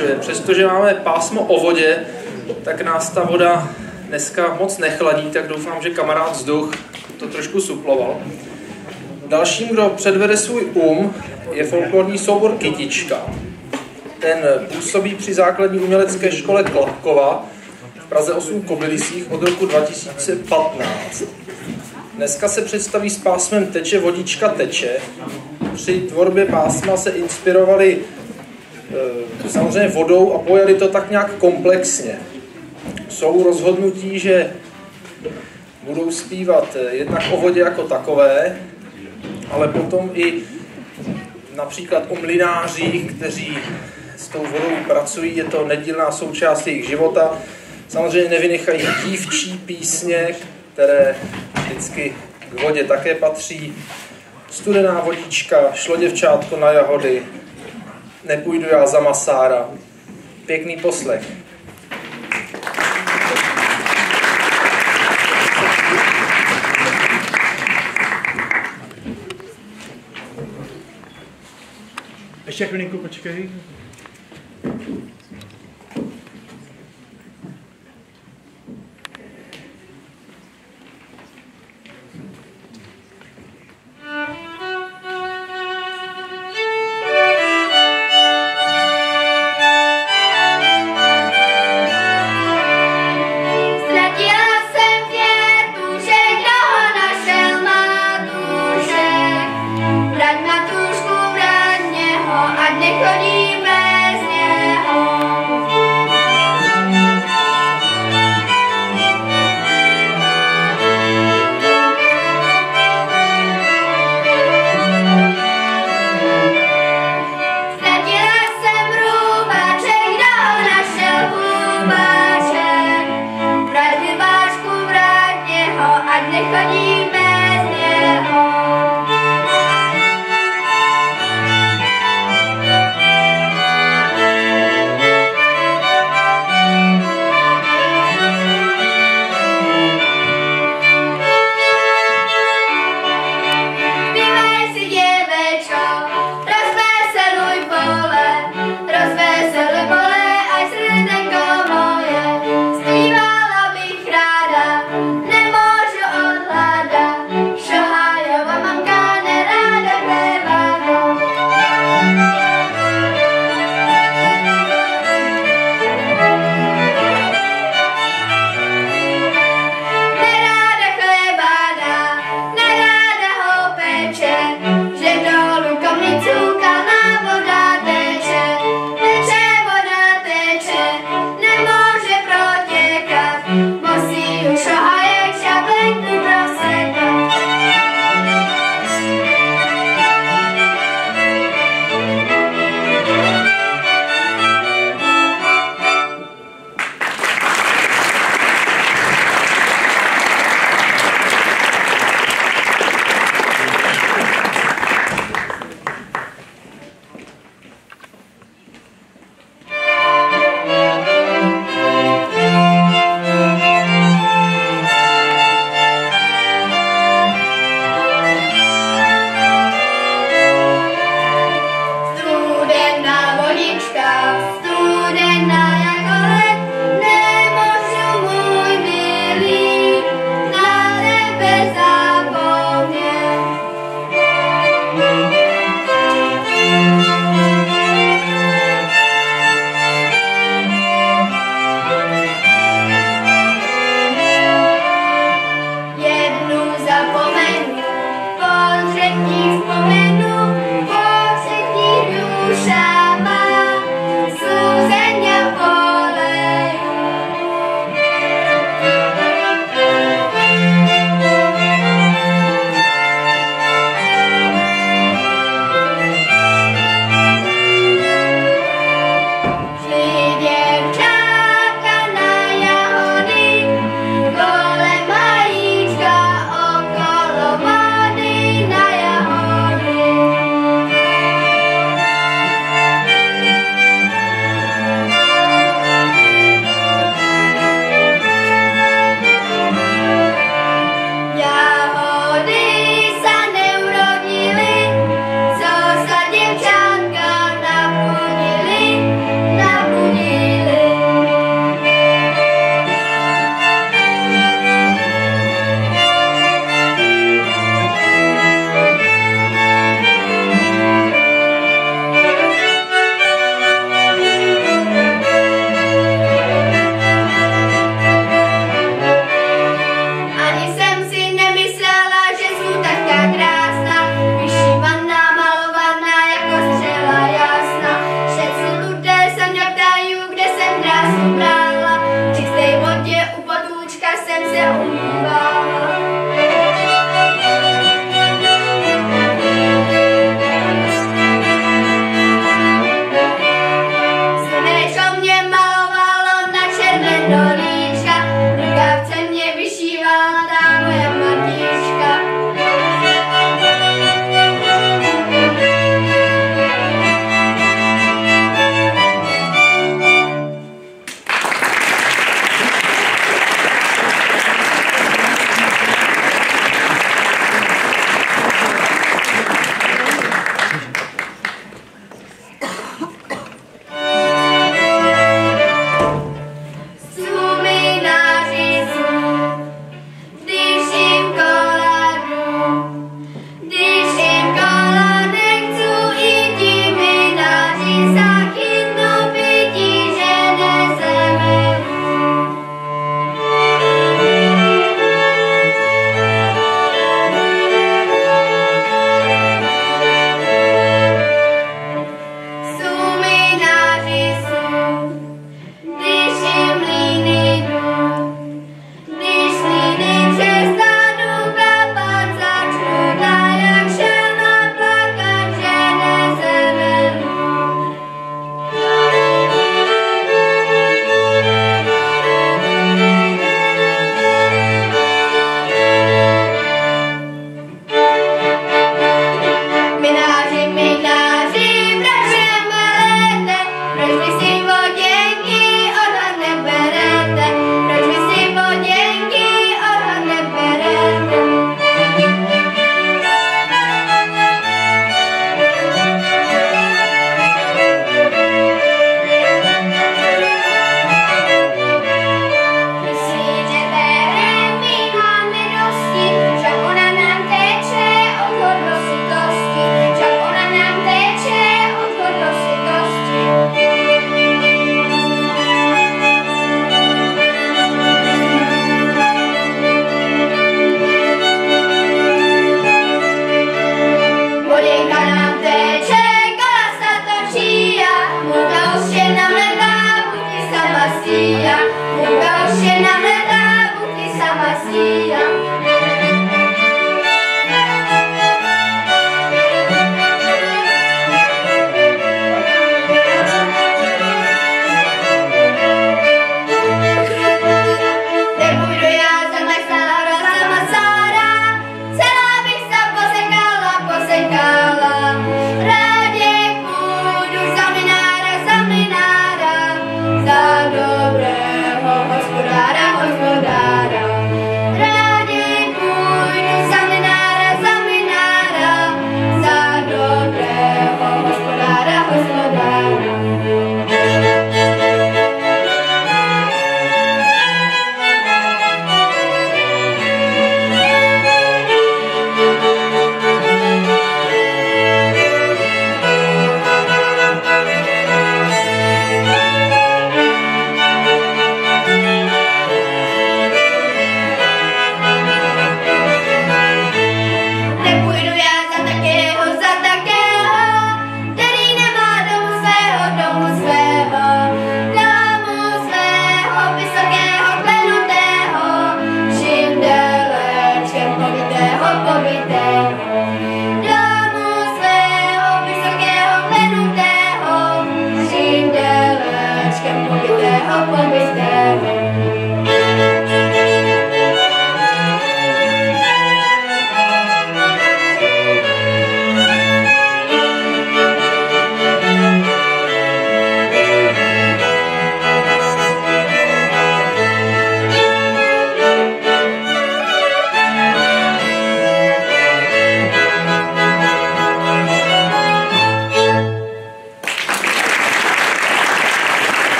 Přestože máme pásmo o vodě, tak nás ta voda dneska moc nechladí, tak doufám, že kamarád Vzduch to trošku suploval. Dalším, kdo předvede svůj je folklorní soubor Kytička. Ten působí při základní umělecké škole Klapkova v Praze 8 Kobylisích od roku 2015. Dneska se představí s pásmem Teče vodička teče. Při tvorbě pásma se inspirovali samozřejmě vodou a pojali to tak nějak komplexně. Jsou rozhodnutí, že budou zpívat jednak o vodě jako takové, ale potom i například o mlynářích, kteří s tou vodou pracují, je to nedílná součást jejich života. Samozřejmě nevynechají dívčí písně, které vždycky k vodě také patří. Studená vodička, Šlo děvčátko na jahody, Nepůjdu já za masára. Pěkný poslech. Ještě chvilinku počkej. Chodíme dobrá.